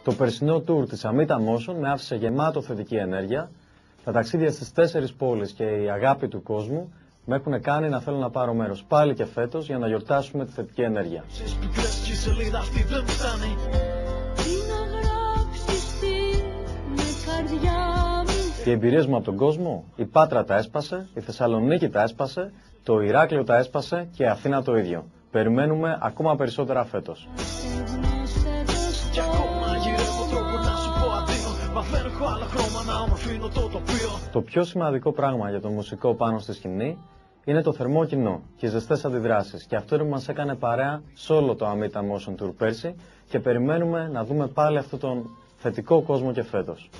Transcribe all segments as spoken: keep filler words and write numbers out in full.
Το περσινό tour της Amita Motion με άφησε γεμάτο θετική ενέργεια. Τα ταξίδια στις τέσσερις πόλεις και η αγάπη του κόσμου με έχουν κάνει να θέλω να πάρω μέρος πάλι και φέτος για να γιορτάσουμε τη θετική ενέργεια. Οι εμπειρίες μου από τον κόσμο, η Πάτρα τα έσπασε, η Θεσσαλονίκη τα έσπασε, το Ηράκλειο τα έσπασε και η Αθήνα το ίδιο. Περιμένουμε ακόμα περισσότερα φέτος. Το πιο σημαντικό πράγμα για τον μουσικό πάνω στη σκηνή είναι το θερμό κοινό και οι ζεστές αντιδράσεις. Και αυτό μας έκανε παρέα σε όλο το Amita Motion Tour πέρσι και περιμένουμε να δούμε πάλι αυτόν τον θετικό κόσμο και φέτος.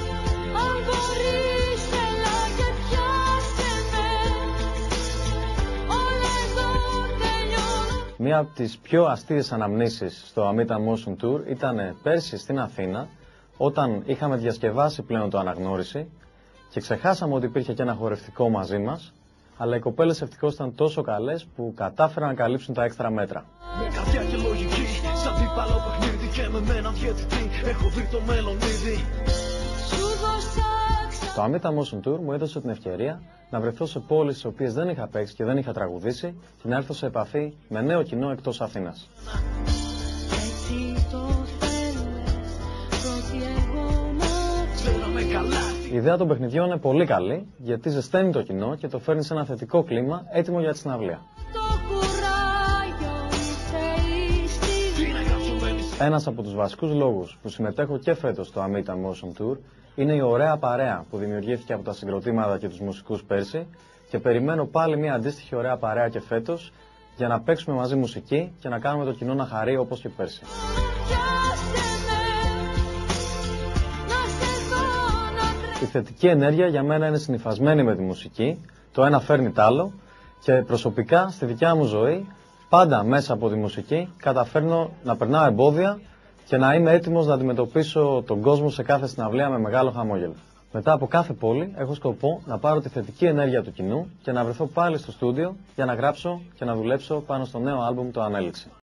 Μία από τις πιο αστείες αναμνήσεις στο Amita Motion Tour ήταν πέρσι στην Αθήνα, όταν είχαμε διασκευάσει πλέον το Αναγνώριση και ξεχάσαμε ότι υπήρχε και ένα χορευτικό μαζί μας, αλλά οι κοπέλες ευτυχώς ήταν τόσο καλές που κατάφεραν να καλύψουν τα έξτρα μέτρα. Το Amita Motion Tour μου έδωσε την ευκαιρία να βρεθώ σε πόλεις στις οποίες δεν είχα παίξει και δεν είχα τραγουδήσει και να έρθω σε επαφή με νέο κοινό εκτός Αθήνας. Η ιδέα των παιχνιδιών είναι πολύ καλή γιατί ζεσταίνει το κοινό και το φέρνει σε ένα θετικό κλίμα έτοιμο για τη συναυλία. Ένας από τους βασικούς λόγους που συμμετέχω και φέτος στο Amita Motion Tour είναι η ωραία παρέα που δημιουργήθηκε από τα συγκροτήματα και τους μουσικούς πέρσι και περιμένω πάλι μια αντίστοιχη ωραία παρέα και φέτος για να παίξουμε μαζί μουσική και να κάνουμε το κοινό να χαρεί όπως και πέρσι. Η θετική ενέργεια για μένα είναι συνυφασμένη με τη μουσική, το ένα φέρνει τ' άλλο και προσωπικά στη δικιά μου ζωή πάντα μέσα από τη μουσική καταφέρνω να περνάω εμπόδια και να είμαι έτοιμος να αντιμετωπίσω τον κόσμο σε κάθε συναυλία με μεγάλο χαμόγελο. Μετά από κάθε πόλη έχω σκοπό να πάρω τη θετική ενέργεια του κοινού και να βρεθώ πάλι στο στούντιο για να γράψω και να δουλέψω πάνω στο νέο άλμπουμ το Ανέλυξη.